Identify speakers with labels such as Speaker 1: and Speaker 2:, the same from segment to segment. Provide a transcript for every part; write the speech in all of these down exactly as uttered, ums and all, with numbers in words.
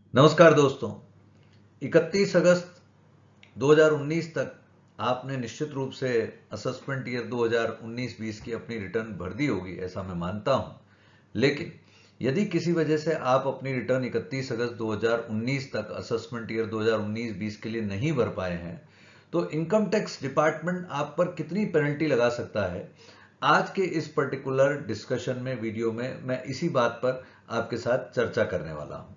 Speaker 1: नमस्कार दोस्तों। इकतीस अगस्त दो हज़ार उन्नीस तक आपने निश्चित रूप से असेसमेंट ईयर दो हज़ार उन्नीस बीस की अपनी रिटर्न भर दी होगी, ऐसा मैं मानता हूं। लेकिन यदि किसी वजह से आप अपनी रिटर्न इकतीस अगस्त दो हज़ार उन्नीस तक असेसमेंट ईयर दो हज़ार उन्नीस बीस के लिए नहीं भर पाए हैं, तो इनकम टैक्स डिपार्टमेंट आप पर कितनी पेनल्टी लगा सकता है। आज के इस पर्टिकुलर डिस्कशन में, वीडियो में, मैं इसी बात पर आपके साथ चर्चा करने वाला हूं।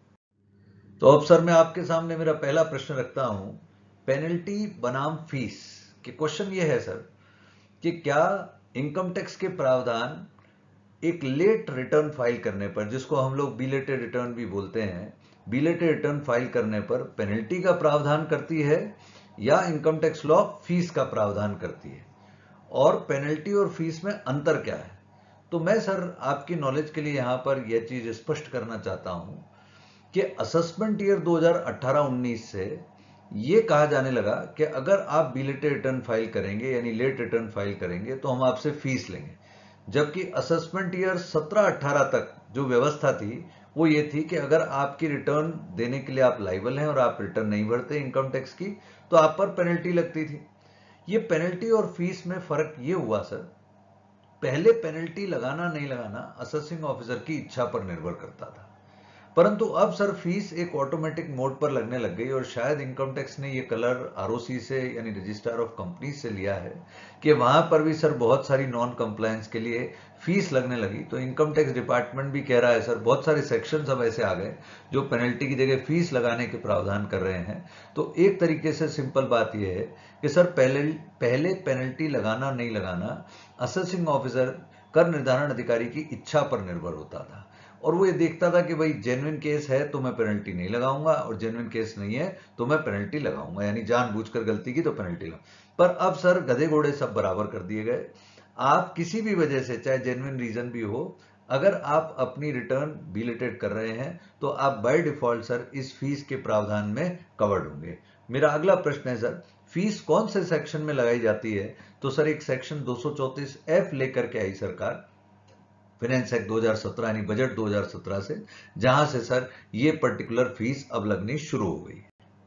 Speaker 1: तो अब सर, मैं आपके सामने मेरा पहला प्रश्न रखता हूं, पेनल्टी बनाम फीस। कि क्वेश्चन ये है सर कि क्या इनकम टैक्स के प्रावधान एक लेट रिटर्न फाइल करने पर, जिसको हम लोग बिलेटेड रिटर्न भी बोलते हैं, बिलेटेड रिटर्न फाइल करने पर पेनल्टी का प्रावधान करती है या इनकम टैक्स लॉ फीस का प्रावधान करती है, और पेनल्टी और फीस में अंतर क्या है। तो मैं सर आपकी नॉलेज के लिए यहां पर यह चीज स्पष्ट करना चाहता हूं कि असेसमेंट ईयर दो हज़ार अठारह उन्नीस से ये कहा जाने लगा कि अगर आप बिलेटेड रिटर्न फाइल करेंगे यानी लेट रिटर्न फाइल करेंगे तो हम आपसे फीस लेंगे। जबकि असेसमेंट ईयर सत्रह अठारह तक जो व्यवस्था थी वो ये थी कि अगर आपकी रिटर्न देने के लिए आप लायबल हैं और आप रिटर्न नहीं भरते इनकम टैक्स की, तो आप पर पेनल्टी लगती थी। ये पेनल्टी और फीस में फर्क ये हुआ सर, पहले पेनल्टी लगाना नहीं लगाना असेसिंग ऑफिसर की इच्छा पर निर्भर करता था, परंतु अब सर फीस एक ऑटोमेटिक मोड पर लगने लग गई। और शायद इनकम टैक्स ने ये कलर आरओसी से यानी रजिस्ट्रार ऑफ कंपनीज से लिया है कि वहां पर भी सर बहुत सारी नॉन कंप्लायंस के लिए फीस लगने लगी। तो इनकम टैक्स डिपार्टमेंट भी कह रहा है सर, बहुत सारे सेक्शंस अब ऐसे आ गए जो पेनल्टी की जगह फीस लगाने के प्रावधान कर रहे हैं। तो एक तरीके से सिंपल बात यह है कि सर पहले पहले पेनल्टी लगाना नहीं लगाना असेसिंग ऑफिसर, कर निर्धारण अधिकारी की इच्छा पर निर्भर होता था, और वो ये देखता था कि भाई जेन्युइन केस है तो मैं पेनल्टी नहीं लगाऊंगा, और जेन्युइन केस नहीं है तो मैं पेनल्टी लगाऊंगा, यानी जानबूझकर गलती की तो पेनल्टी लगाऊंगा। पर अब सर गधे घोड़े सब बराबर कर दिए गए। आप किसी भी वजह से, चाहे जेन्युइन रीजन भी हो, अगर आप अपनी रिटर्न बिलेटेड कर रहे हैं तो आप बाय डिफॉल्ट सर इस फीस के प्रावधान में कवर्ड होंगे। मेरा अगला प्रश्न है सर, फीस कौन से सेक्शन में लगाई जाती है। तो सर एक सेक्शन दो सौ चौंतीस एफ लेकर के आई सरकार, फाइनेंस एक्ट दो हज़ार सत्रह यानी बजट दो हज़ार सत्रह से, जहां से सर ये पर्टिकुलर फीस अब लगनी शुरू हो गई।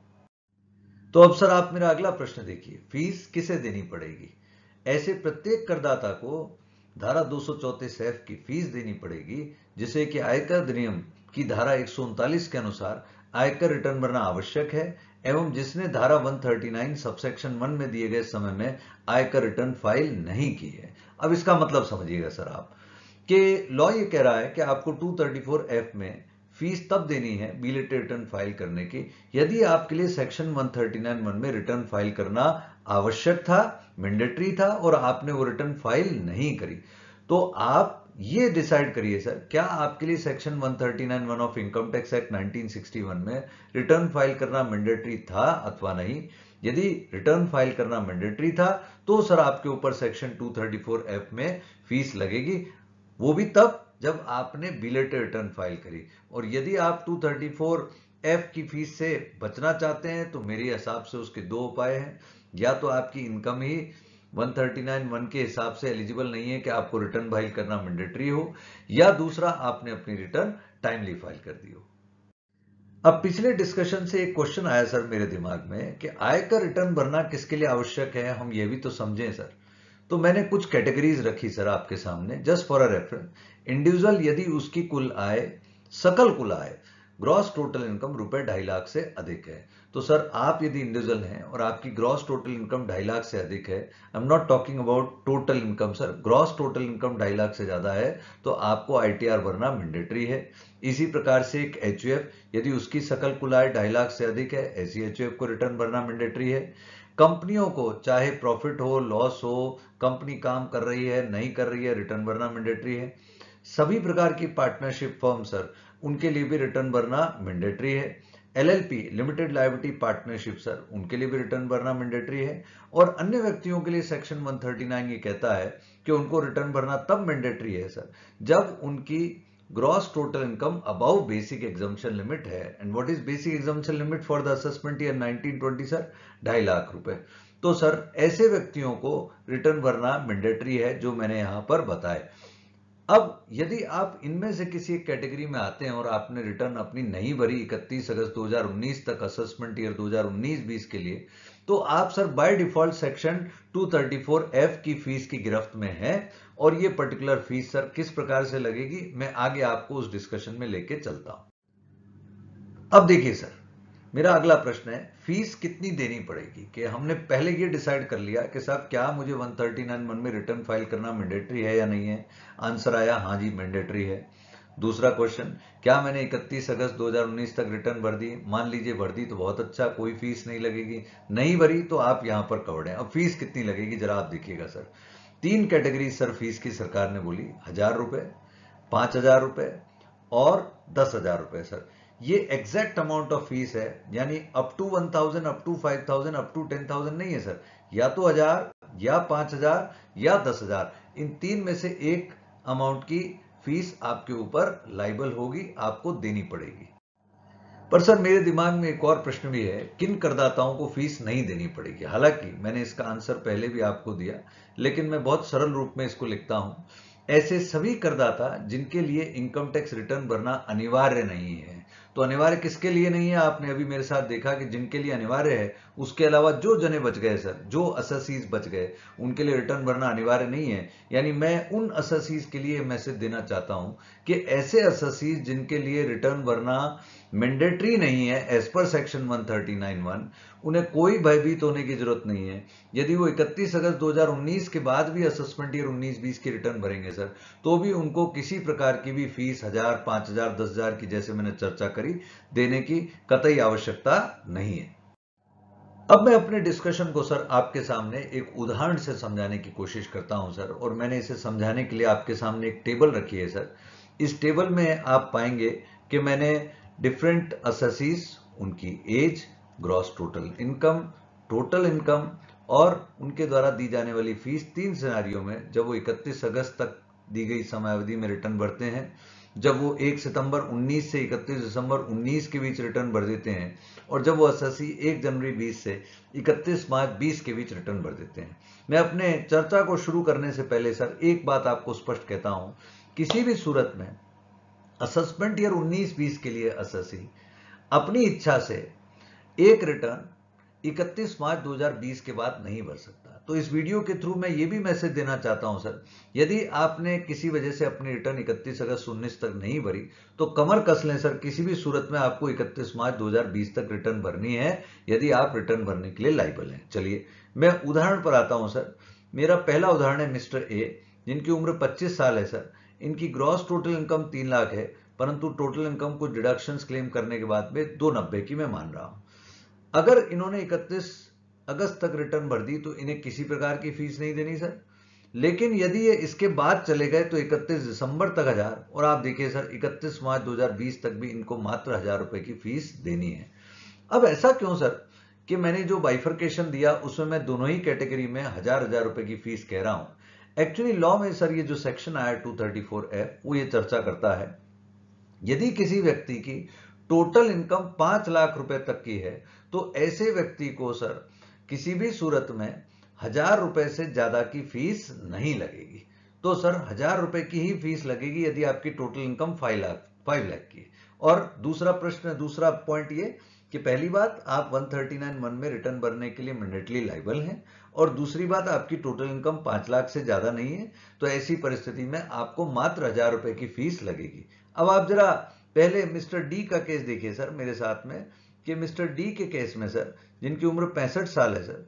Speaker 1: तो अब सर आप मेरा अगला प्रश्न देखिए, फीस किसे देनी पड़ेगी। ऐसे प्रत्येक करदाता को धारा दो सौ चौंतीस एफ की फीस देनी पड़ेगी, जिसे कि आयकर अधिनियम की धारा एक सौ उनतालीस के अनुसार आयकर रिटर्न भरना आवश्यक है, एवं जिसने धारा एक सौ उनतालीस सबसेक्शन वन में दिए गए समय में आयकर रिटर्न फाइल नहीं की है। अब इसका मतलब समझिएगा सर आप, कि लॉ ये कह रहा है कि आपको दो सौ चौंतीस एफ में फीस तब देनी है बिलेटेड रिटर्न फाइल करने की, यदि आपके लिए सेक्शन एक सौ उनतालीस वन में रिटर्न फाइल करना आवश्यक था, मैंडेटरी था, और आपने वो रिटर्न फाइल नहीं करी। तो आप ये डिसाइड करिए सर, क्या आपके लिए सेक्शन एक सौ उनतालीस one of income tax act उन्नीस सौ इकसठ में रिटर्न फाइल करना मैंडेटरी था अथवा नहीं। यदि रिटर्न फाइल करना मैंडेटरी था तो सर आपके ऊपर सेक्शन दो सौ चौंतीस एफ में फीस लगेगी, वो भी तब जब आपने बिलेटेड रिटर्न फाइल करी। और यदि आप दो सौ चौंतीस एफ की फीस से बचना चाहते हैं तो मेरे हिसाब से उसके दो उपाय हैं। या तो आपकी इनकम ही एक सौ उनतालीस वन के हिसाब से एलिजिबल नहीं है कि आपको रिटर्न फाइल करना मैंडेटरी हो, या दूसरा आपने अपनी रिटर्न टाइमली फाइल कर दी हो। अब पिछले डिस्कशन से एक क्वेश्चन आया सर मेरे दिमाग में कि आयकर रिटर्न भरना किसके लिए आवश्यक है, हम ये भी तो समझें सर। तो मैंने कुछ कैटेगरीज रखी सर आपके सामने just for a reference. Individual यदि उसकी कुल आय, सकल कुल आय, ग्रॉस टोटल इनकम रुपए ढाई लाख से अधिक है। तो सर आप यदि इंडिविजुअल हैं और आपकी ग्रॉस टोटल इनकम ढाई लाख से अधिक है, I am not talking about total income sir, gross total income ढाई लाख से ज्यादा है तो आपको आईटीआर भरना मैंडेटरी है। इसी प्रकार से एक एचयूएफ, यदि उसकी सकल कुल आय ढाई लाख से अधिक है, ऐसी एचयूएफ को रिटर्न भरना मैंडेटरी है। कंपनियों को चाहे प्रॉफिट हो, लॉस हो, कंपनी काम कर रही है, नहीं कर रही है, रिटर्न भरना मैंडेटरी है। सभी प्रकार की पार्टनरशिप फर्म सर, उनके लिए भी रिटर्न भरना मैंडेटरी है। LLP, limited liability partnership sir, उनके लिए भी रिटर्न भरना मैंडेटरी है। और अन्य व्यक्तियों के लिए सेक्शन एक सौ उनतालीस ये कहता है कि उनको रिटर्न भरना तब मैंडेटरी है सर जब उनकी gross total income above basic exemption limit है। And what is basic exemption limit for the assessment year nineteen twenty sir, ढाई लाख रुपए। तो सर ऐसे व्यक्तियों को रिटर्न भरना मैंडेटरी है जो मैंने यहां पर बताए। अब यदि आप इनमें से किसी एक कैटेगरी में आते हैं और आपने रिटर्न अपनी नहीं भरी इकतीस अगस्त दो हज़ार उन्नीस तक असेसमेंट ईयर दो हज़ार उन्नीस बीस के लिए, तो आप सर बाय डिफॉल्ट सेक्शन दो सौ चौंतीस एफ की फीस की गिरफ्त में है। और ये पर्टिकुलर फीस सर किस प्रकार से लगेगी, मैं आगे आपको उस डिस्कशन में लेके चलता हूं। अब देखिए सर, मेरा अगला प्रश्न है फीस कितनी देनी पड़ेगी। कि हमने पहले ये डिसाइड कर लिया कि साहब क्या मुझे एक सौ उनतीस वन में रिटर्न फाइल करना मैंडेटरी है या नहीं है। आंसर आया हाँ जी मैंडेटरी है। दूसरा क्वेश्चन, क्या मैंने इकतीस अगस्त दो हज़ार उन्नीस तक रिटर्न भर दी। मान लीजिए भर दी तो बहुत अच्छा, कोई फीस नहीं लगेगी। नहीं भरी तो आप यहां पर कवर्ड हैं। अब फीस कितनी लगेगी जरा आप देखिएगा सर। तीन कैटेगरी सर फीस की सरकार ने बोली, हजार रुपए, पांच हजार रुपए और दस हजार रुपए। सर ये एग्जैक्ट अमाउंट ऑफ फीस है, यानी up to one thousand, up to five thousand, up to ten thousand नहीं है सर। या तो हजार, या पांच हजार, या दस हजार, इन तीन में से एक अमाउंट की फीस आपके ऊपर लाइबल होगी, आपको देनी पड़ेगी। पर सर मेरे दिमाग में एक और प्रश्न भी है, किन करदाताओं को फीस नहीं देनी पड़ेगी। हालांकि मैंने इसका आंसर पहले भी आपको दिया, लेकिन मैं बहुत सरल रूप में इसको लिखता हूं। ऐसे सभी करदाता जिनके लिए इनकम टैक्स रिटर्न भरना अनिवार्य नहीं है। तो अनिवार्य किसके लिए नहीं है, आपने अभी मेरे साथ देखा कि जिनके लिए अनिवार्य है, उसके अलावा जो जने बच गए सर, जो असेसीज बच गए, उनके लिए रिटर्न भरना अनिवार्य नहीं है। यानी मैं उन असेसीज के लिए मैसेज देना चाहता हूं कि ऐसे असेसीज जिनके लिए रिटर्न भरना मैंडेटरी नहीं है एज पर सेक्शन एक सौ उनतालीस वन, उन्हें कोई भयभीत होने की जरूरत नहीं है। यदि वो इकतीस अगस्त दो हज़ार उन्नीस के बाद भी असेसमेंट ईयर उन्नीस बीस की रिटर्न भरेंगे सर, तो भी उनको किसी प्रकार की भी फीस हजार, पांच हजार, दस हजार की, जैसे मैंने चर्चा करी, देने की कतई आवश्यकता नहीं है। अब मैं अपने डिस्कशन को सर आपके सामने एक उदाहरण से समझाने की कोशिश करता हूं सर, और मैंने इसे समझाने के लिए आपके सामने एक टेबल रखी है सर। इस टेबल में आप पाएंगे कि मैंने डिफरेंट असेसीज, उनकी age, gross total income, total income और उनके द्वारा दी जाने वाली फीस, तीन सिनारियों में, जब वो इकतीस अगस्त तक दी गई समयावधि में रिटर्न भरते हैं, जब वो एक सितंबर उन्नीस से इकतीस दिसंबर उन्नीस के बीच रिटर्न भर देते हैं, और जब वो असेसी एक जनवरी बीस से इकतीस मार्च बीस के बीच रिटर्न भर देते हैं। मैं अपने चर्चा को शुरू करने से पहले सर एक बात आपको स्पष्ट कहता हूं, किसी भी सूरत में असेसमेंट ईयर उन्नीस बीस के लिए असेसी अपनी इच्छा से एक रिटर्न इकतीस मार्च दो हज़ार बीस के बाद नहीं भर सकता। तो इस वीडियो के थ्रू मैं ये भी मैसेज देना चाहता हूं सर, यदि आपने किसी वजह से अपनी रिटर्न इकतीस अगस्त उन्नीस तक नहीं भरी, तो कमर कस लें सर, किसी भी सूरत में आपको इकतीस मार्च दो हज़ार बीस तक रिटर्न भरनी है, यदि आप रिटर्न भरने के लिए लायबल हैं। चलिए मैं उदाहरण पर आता हूं सर। मेरा पहला उदाहरण है मिस्टर ए, जिनकी उम्र पच्चीस साल है सर। इनकी ग्रॉस टोटल इनकम तीन लाख है, परंतु टोटल इनकम को डिडक्शंस क्लेम करने के बाद में दो नब्बे की मैं मान रहा हूं। अगर इन्होंने इकतीस अगस्त तक रिटर्न भर दी तो इन्हें किसी प्रकार की फीस नहीं देनी सर। लेकिन यदि ये इसके बाद चले गए तो इकतीस दिसंबर तक हजार, और आप देखिए सर इकतीस मार्च दो हज़ार बीस तक भी इनको मात्र हजार रुपए की फीस देनी है। अब ऐसा क्यों सर कि मैंने जो बाइफर्केशन दिया उसमें मैं दोनों ही कैटेगरी में हजार हजार रुपए की फीस कह रहा हूं। एक्चुअली लॉ में सर ये जो सेक्शन आया दो सौ चौंतीस एफ, वो ये चर्चा करता है, यदि किसी व्यक्ति की टोटल इनकम पांच लाख रुपए तक की है, तो ऐसे व्यक्ति को सर किसी भी सूरत में हजार रुपए से ज्यादा की फीस नहीं लगेगी। तो सर हजार रुपए की ही फीस लगेगी यदि आपकी total income five lakh five lakh की। और दूसरा प्रश्न, दूसरा पॉइंट ये कि पहली बात, आप एक सौ उनतालीस वन में रिटर्न भरने के लिए मैंडेटली लायबल हैं, और दूसरी बात, आपकी टोटल इनकम पांच लाख से ज्यादा नहीं है, तो ऐसी परिस्थिति में आपको मात्र हजार रुपए की फीस लगेगी। अब आप जरा पहले मिस्टर डी का केस देखिए सर मेरे साथ में, कि मिस्टर डी के केस में सर, जिनकी उम्र पैंसठ साल है सर,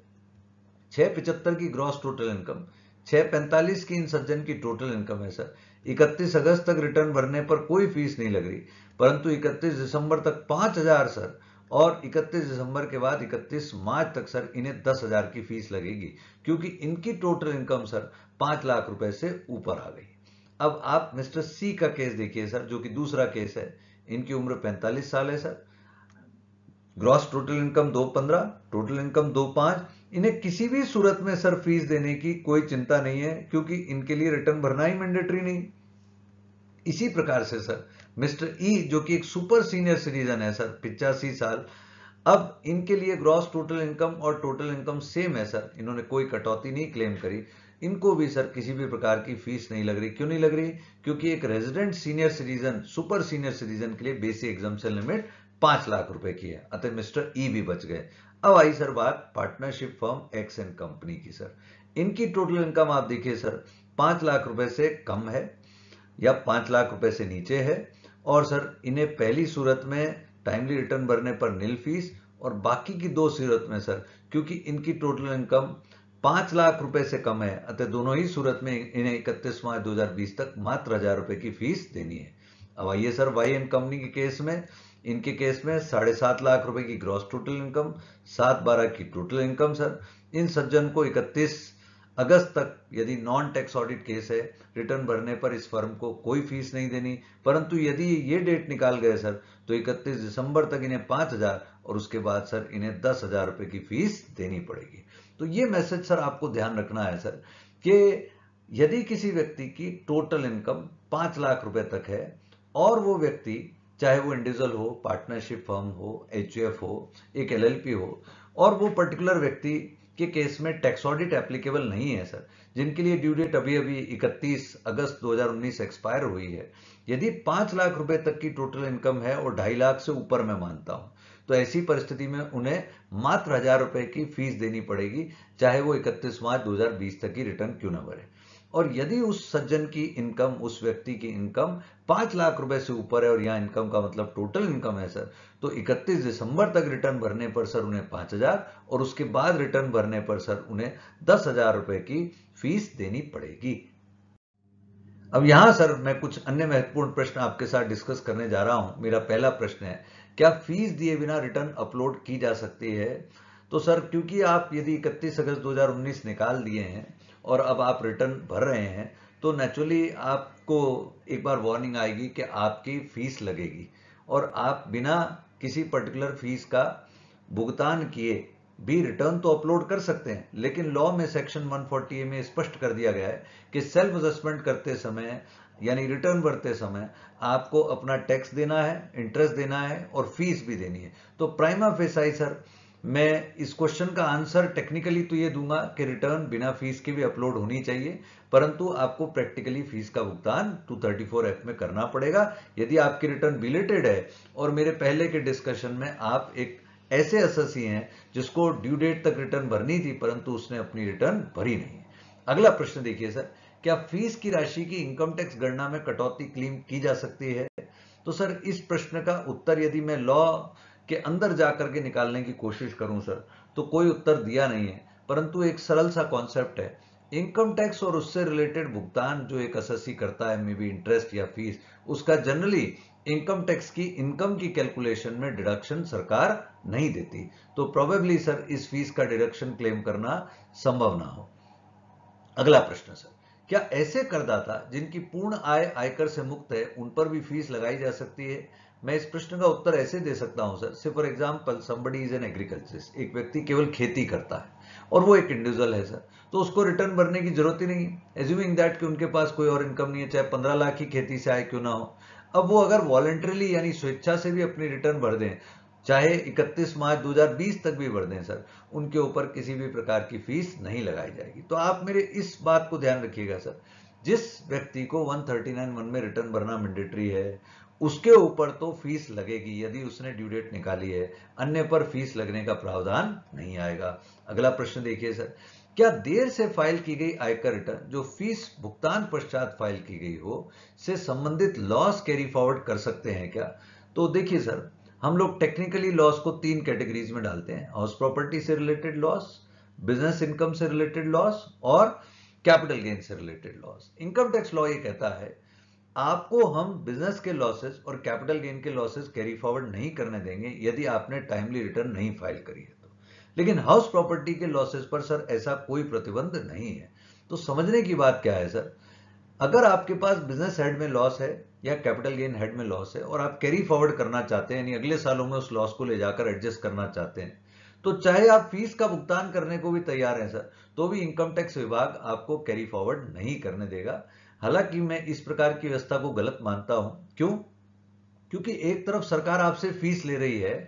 Speaker 1: छह पिचहत्तर की ग्रॉस टोटल इनकम, छह पैंतालीस की इन सज्जन की टोटल इनकम है सर। इकतीस अगस्त तक रिटर्न भरने पर कोई फीस नहीं लग रही, परंतु इकतीस दिसंबर तक पांच हजार सर, और इकतीस दिसंबर के बाद इकतीस मार्च तक सर इन्हें दस हजार की फीस लगेगी, क्योंकि इनकी टोटल इनकम सर पांच लाख रुपए से ऊपर आ गई। अब आप मिस्टर सी का केस देखिए सर, जो कि दूसरा केस है। इनकी उम्र पैंतालीस साल है सर, ग्रॉस टोटल इनकम दो पंद्रह, टोटल इनकम दो पांच। इन्हें किसी भी सूरत में सर फीस देने की कोई चिंता नहीं है, क्योंकि इनके लिए रिटर्न भरना ही मैंडेटरी नहीं। इसी प्रकार से सर मिस्टर ई, जो कि एक सुपर सीनियर सिटीजन है सर, पिचासी साल, अब इनके लिए ग्रॉस टोटल इनकम और टोटल इनकम सेम है सर, इन्होंने कोई कटौती नहीं क्लेम करी। इनको भी सर किसी भी प्रकार की फीस नहीं लग रही। क्यों नहीं लग रही? क्योंकि एक resident senior citizen, super senior citizen के लिए बेसिक एग्जाम्पशन लिमिट पांच लाख रुपए की है, अतः मिस्टर ई भी बच गए। अब आई सर बात partnership firm X and company की। सर इनकी टोटल इनकम आप देखिए सर, पांच लाख रुपए से कम है या पांच लाख रुपए से नीचे है, और सर इन्हें पहली सूरत में टाइमली रिटर्न भरने पर नील फीस, और बाकी की दो सूरत में सर क्योंकि इनकी टोटल इनकम पांच लाख रुपए से कम है, अतः दोनों ही सूरत में इन्हें इकतीस मार्च दो हजार बीस तक मात्र हजार रुपए की फीस देनी है। अब आइए सर वाई एंड कंपनी के केस में, इनके केस में साढ़े सात लाख रुपए की ग्रॉस टोटल इनकम, सात बारह की टोटल इनकम। सर इन सज्जन को इकतीस अगस्त तक यदि नॉन टैक्स ऑडिट केस है, रिटर्न भरने पर इस फर्म को कोई फीस नहीं देनी, परंतु यदि ये डेट निकाल गए सर तो इकतीस दिसंबर तक इन्हें पांच हजार और उसके बाद सर इन्हें दस हजार रुपए की फीस देनी पड़ेगी। तो ये मैसेज सर आपको ध्यान रखना है सर कि यदि किसी व्यक्ति की टोटल इनकम पांच लाख रुपए तक है और वो व्यक्ति चाहे वो इंडिविजुअल हो, पार्टनरशिप फर्म हो, एचयूएफ हो, एक एलएलपी हो, और वो पर्टिकुलर व्यक्ति के केस में टैक्स ऑडिट एप्लीकेबल नहीं है सर, जिनके लिए ड्यू डेट अभी अभी इकतीस अगस्त दो हजार उन्नीस एक्सपायर हुई है, यदि पांच लाख रुपए तक की टोटल इनकम है और ढाई लाख से ऊपर मैं मानता हूं, तो ऐसी परिस्थिति में उन्हें मात्र हजार रुपए की फीस देनी पड़ेगी, चाहे वो इकतीस मार्च दो हजार बीस तक की रिटर्न क्यों न भरे। और यदि उस सज्जन की इनकम, उस व्यक्ति की इनकम पांच लाख रुपए से ऊपर है, और यहां इनकम का मतलब टोटल इनकम है सर, तो इकतीस दिसंबर तक रिटर्न भरने पर सर उन्हें पांच हजार और उसके बाद रिटर्न भरने पर सर उन्हें दस हजार रुपए की फीस देनी पड़ेगी। अब यहां सर मैं कुछ अन्य महत्वपूर्ण प्रश्न आपके साथ डिस्कस करने जा रहा हूं। मेरा पहला प्रश्न है, क्या फीस दिए बिना रिटर्न अपलोड की जा सकती है? तो सर क्योंकि आप यदि इकतीस अगस्त दो हजार उन्नीस निकाल दिए हैं और अब आप रिटर्न भर रहे हैं, तो नेचुरली आपको एक बार वार्निंग आएगी कि आपकी फीस लगेगी, और आप बिना किसी पर्टिकुलर फीस का भुगतान किए भी रिटर्न तो अपलोड कर सकते हैं, लेकिन लॉ में सेक्शन एक सौ चालीस ए में स्पष्ट कर दिया गया है कि सेल्फ असेसमेंट करते समय यानी रिटर्न भरते समय आपको अपना टैक्स देना है, इंटरेस्ट देना है और फीस भी देनी है। तो प्राइमा फेसाई सर मैं इस क्वेश्चन का आंसर टेक्निकली तो ये दूंगा कि रिटर्न बिना फीस के भी अपलोड होनी चाहिए, परंतु आपको प्रैक्टिकली फीस का भुगतान दो सौ चौंतीस एफ में करना पड़ेगा यदि आपकी रिटर्न बिलेटेड है और मेरे पहले के डिस्कशन में आप एक ऐसे असेसी हैं जिसको ड्यू डेट तक रिटर्न भरनी थी परंतु उसने अपनी रिटर्न भरी नहीं। अगला प्रश्न देखिए सर, क्या फीस की राशि की इनकम टैक्स गणना में कटौती क्लेम की जा सकती है? तो सर इस प्रश्न का उत्तर यदि मैं लॉ के अंदर जाकर के निकालने की कोशिश करूं सर, तो कोई उत्तर दिया नहीं है, परंतु एक सरल सा कॉन्सेप्ट है, इनकम टैक्स और उससे रिलेटेड भुगतान जो एक असेसी करता है, मे बी इंटरेस्ट या फीस, उसका जनरली इनकम टैक्स की इनकम की कैलकुलेशन में डिडक्शन सरकार नहीं देती, तो प्रोबेबली सर इस फीस का डिडक्शन क्लेम करना संभव ना हो। अगला प्रश्न सर, क्या ऐसे करदाता जिनकी पूर्ण आय आयकर से मुक्त है उन पर भी फीस लगाई जा सकती है? मैं इस प्रश्न का उत्तर ऐसे दे सकता हूं sir, say for example somebody is an agriculturist, एक व्यक्ति केवल खेती करता है और वो एक इंडिविजुअल है सर, तो उसको रिटर्न भरने की जरूरत ही नहीं, एज्यूमिंग दैट कि उनके पास कोई और इनकम नहीं है, चाहे पंद्रह लाख की खेती से आय क्यों ना हो। अब वो अगर वॉलंटरीली यानी स्वेच्छा से भी अपनी रिटर्न भर दें, चाहे इकतीस मार्च दो हजार बीस तक भी भर दें सर, उनके ऊपर किसी भी प्रकार की फीस नहीं लगाई जाएगी। तो आप मेरे इस बात को ध्यान रखिएगा सर, जिस व्यक्ति को एक सौ उनतालीस वन में रिटर्न भरना मैंडेटरी है उसके ऊपर तो फीस लगेगी यदि उसने ड्यू डेट निकाली है, अन्य पर फीस लगने का प्रावधान नहीं आएगा। अगला प्रश्न देखिए सर, क्या देर से फाइल की गई आयकर रिटर्न जो फीस भुगतान पश्चात फाइल की गई हो से संबंधित लॉस कैरी फॉरवर्ड कर सकते हैं क्या? तो देखिए सर, हम लोग टेक्निकली लॉस को तीन कैटेगरीज में डालते हैं, हाउस प्रॉपर्टी से रिलेटेड लॉस, बिजनेस इनकम से रिलेटेड लॉस और कैपिटल गेन से related loss. Income tax law ये कहता है आपको हम बिजनेस के लॉसेस और कैपिटल गेन के लॉसेस कैरी फॉरवर्ड नहीं करने देंगे यदि आपने टाइमली रिटर्न नहीं फाइल करी है तो, लेकिन हाउस प्रॉपर्टी के लॉसेस पर सर ऐसा कोई प्रतिबंध नहीं है। तो समझने की बात क्या है सर, अगर आपके पास बिजनेस हेड में लॉस है या कैपिटल गेन हेड में लॉस है और आप कैरी फॉरवर्ड करना चाहते हैं, यानी अगले सालों में उस लॉस को ले जाकर एडजस्ट करना चाहते हैं, तो चाहे आप फीस का भुगतान करने को भी तैयार हैं सर, तो भी इनकम टैक्स विभाग आपको कैरी फॉरवर्ड नहीं करने देगा। हालांकि मैं इस प्रकार की व्यवस्था को गलत मानता हूं। क्यों? क्योंकि एक तरफ सरकार आपसे फीस ले रही है,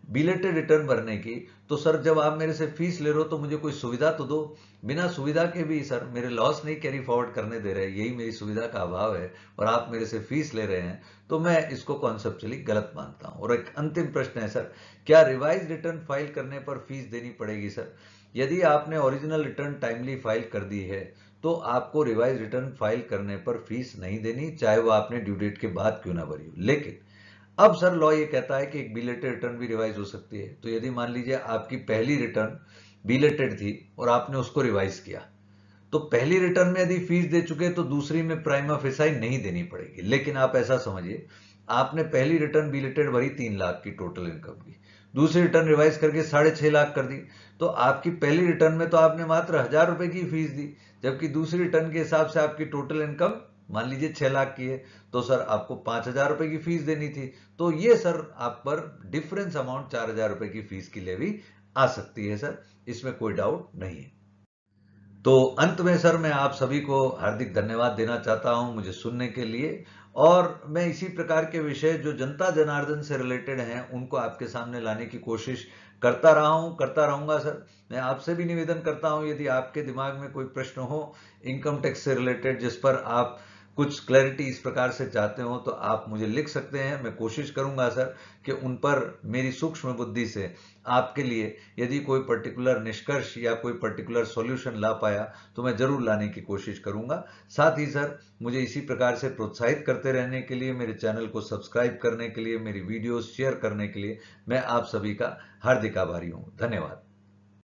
Speaker 1: बिलेटेड रिटर्न भरने की, तो सर जब आप मेरे से फीस ले रहे हो तो मुझे कोई सुविधा तो दो। बिना सुविधा के भी सर मेरे लॉस नहीं कैरी फॉरवर्ड करने दे रहे, यही मेरी सुविधा का अभाव है, और आप मेरे से फीस ले रहे हैं, तो मैं इसको कॉन्सेप्चुअली गलत मानता हूं। और एक अंतिम प्रश्न है सर, क्या रिवाइज रिटर्न फाइल करने पर फीस देनी पड़ेगी? सर यदि आपने ओरिजिनल रिटर्न टाइमली फाइल कर दी है तो आपको रिवाइज रिटर्न फाइल करने पर फीस नहीं देनी, चाहे वो आपने ड्यू डेट के बाद क्यों ना भरी हो। लेकिन अब सर लॉ ये कहता है कि एक बिलेटेड रिटर्न भी रिवाइज हो सकती है। तो यदि मान लीजिए आपकी पहली रिटर्न बिलेटेड थी और आपने उसको रिवाइज किया, तो पहली रिटर्न में यदि फीस दे चुके तो दूसरी में प्राइमा फेसाई नहीं देनी पड़ेगी। लेकिन आप ऐसा समझिए, आपने पहली रिटर्न बिलेटेड भरी तीन लाख की टोटल इनकम की, दूसरी रिटर्न रिवाइज करके साढ़े छह लाख कर दी, तो आपकी पहली रिटर्न में तो आपने मात्र हजार रुपए की फीस दी, जबकि दूसरी रिटर्न के हिसाब से आपकी टोटल इनकम मान लीजिए छह लाख की है, तो सर आपको पांच हजार रुपए की फीस देनी थी। तो ये सर आप पर डिफरेंस अमाउंट चार हजार रुपए की फीस की लेवी आ सकती है सर, इसमें कोई डाउट नहीं है। तो अंत में सर मैं आप सभी को हार्दिक धन्यवाद देना चाहता हूं मुझे सुनने के लिए, और मैं इसी प्रकार के विषय जो जनता जनार्दन से रिलेटेड हैं उनको आपके सामने लाने की कोशिश करता रहा हूं, करता रहूंगा सर। मैं आपसे भी निवेदन करता हूं, यदि आपके दिमाग में कोई प्रश्न हो इनकम टैक्स से रिलेटेड जिस पर आप कुछ क्लैरिटी इस प्रकार से चाहते हो, तो आप मुझे लिख सकते हैं। मैं कोशिश करूंगा सर कि उन पर मेरी सूक्ष्म बुद्धि से आपके लिए यदि कोई पर्टिकुलर निष्कर्ष या कोई पर्टिकुलर सॉल्यूशन ला पाया तो मैं जरूर लाने की कोशिश करूंगा। साथ ही सर मुझे इसी प्रकार से प्रोत्साहित करते रहने के लिए, मेरे चैनल को सब्सक्राइब करने के लिए, मेरी वीडियोस शेयर करने के लिए मैं आप सभी का हार्दिक आभारी हूं। धन्यवाद।